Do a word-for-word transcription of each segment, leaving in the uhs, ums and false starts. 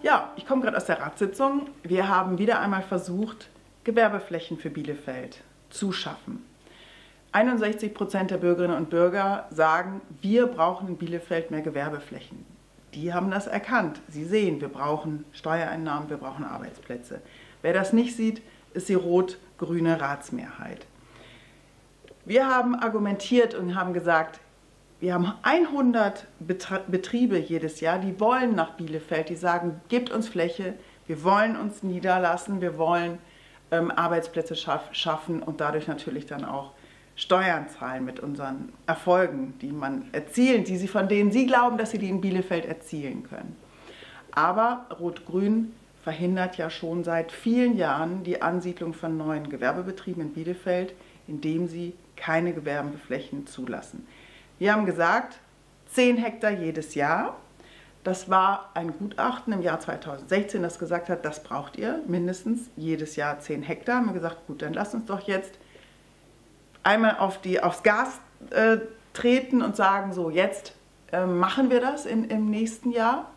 Ja, ich komme gerade aus der Ratssitzung. Wir haben wieder einmal versucht, Gewerbeflächen für Bielefeld zu schaffen. einundsechzig Prozent der Bürgerinnen und Bürger sagen, wir brauchen in Bielefeld mehr Gewerbeflächen. Die haben das erkannt. Sie sehen, wir brauchen Steuereinnahmen, wir brauchen Arbeitsplätze. Wer das nicht sieht, ist die rot-grüne Ratsmehrheit. Wir haben argumentiert und haben gesagt, wir haben hundert Betriebe jedes Jahr, die wollen nach Bielefeld, die sagen, gebt uns Fläche, wir wollen uns niederlassen, wir wollen ähm, Arbeitsplätze schaff, schaffen und dadurch natürlich dann auch Steuern zahlen mit unseren Erfolgen, die man erzielen, die sie, von denen sie glauben, dass sie die in Bielefeld erzielen können. Aber Rot-Grün verhindert ja schon seit vielen Jahren die Ansiedlung von neuen Gewerbebetrieben in Bielefeld, indem sie keine Gewerbeflächen zulassen. Wir haben gesagt, zehn Hektar jedes Jahr. Das war ein Gutachten im Jahr zweitausendsechzehn, das gesagt hat, das braucht ihr mindestens jedes Jahr zehn Hektar. Haben wir gesagt, gut, dann lasst uns doch jetzt einmal auf die, aufs Gas äh, treten und sagen, so jetzt äh, machen wir das in, im nächsten Jahr.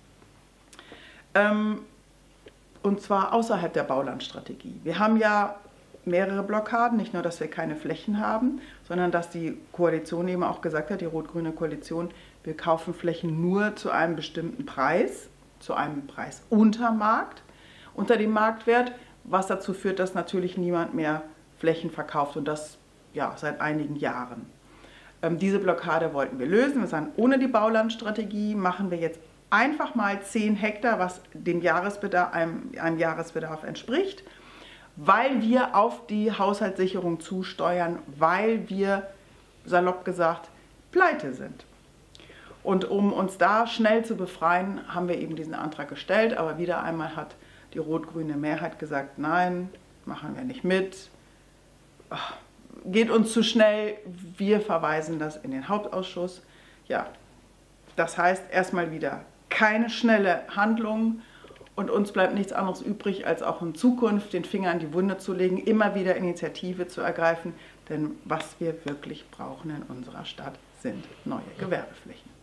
Ähm, und zwar außerhalb der Baulandstrategie. Wir haben ja mehrere Blockaden, nicht nur, dass wir keine Flächen haben, sondern dass die Koalition eben auch gesagt hat, die rot-grüne Koalition, wir kaufen Flächen nur zu einem bestimmten Preis, zu einem Preis unter Markt, unter dem Marktwert, was dazu führt, dass natürlich niemand mehr Flächen verkauft und das ja, seit einigen Jahren. Ähm, diese Blockade wollten wir lösen. Wir sagen, ohne die Baulandstrategie machen wir jetzt einfach mal zehn Hektar, was dem Jahresbedarf, einem, einem Jahresbedarf entspricht, weil wir auf die Haushaltssicherung zusteuern, weil wir, salopp gesagt, pleite sind. Und um uns da schnell zu befreien, haben wir eben diesen Antrag gestellt, aber wieder einmal hat die rot-grüne Mehrheit gesagt, nein, machen wir nicht mit, ach, geht uns zu schnell, wir verweisen das in den Hauptausschuss. Ja, das heißt erstmal wieder keine schnelle Handlung. Und uns bleibt nichts anderes übrig, als auch in Zukunft den Finger in die Wunde zu legen, immer wieder Initiative zu ergreifen. Denn was wir wirklich brauchen in unserer Stadt sind neue Gewerbeflächen.